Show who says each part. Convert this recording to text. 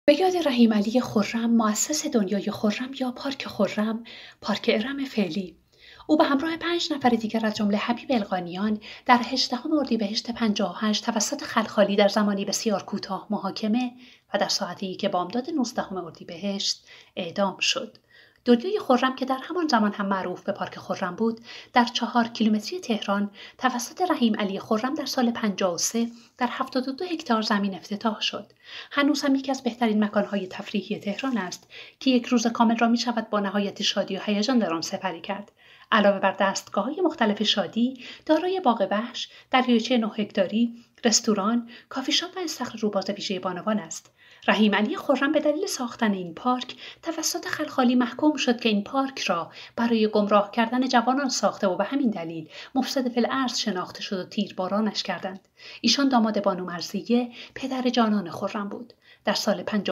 Speaker 1: به یاد رحیم علی خرم، مؤسس دنیای خرم یا پارک خرم، پارک ارم فعلی. او به همراه 5 نفر دیگر از جمله حبیب القانیان در 18 اردیبهشت 58 توسط خلخالی در زمانی بسیار کوتاه محاکمه و در ساعتی که بامداد 19 اردیبهشت اعدام شد. دنیای خرم که در همان زمان هم معروف به پارک خرم بود، در 4 کیلومتری تهران توسط رحیم علی خرم در سال 53 در 72 هکتار زمین افتتاح شد. هنوز هم یکی از بهترین مکانهای تفریحی تهران است که یک روز کامل را می شود با نهایت شادی و هیجان در آن سپری کرد. علاوه بر دستگاه‌های مختلف شادی، دارای باغ وحش، دریاچه 9 هکتاری، رستوران، کافی شاپ و استخر روباز ویژه بانوان است. رحیم علی خرم به دلیل ساختن این پارک توسط خلخالی محکوم شد که این پارک را برای گمراه کردن جوانان ساخته و به همین دلیل مفسد فی الارض شناخته شد و تیربارانش کردند. ایشان داماد بانو مرضیه، پدر جانان خرم بود. در سال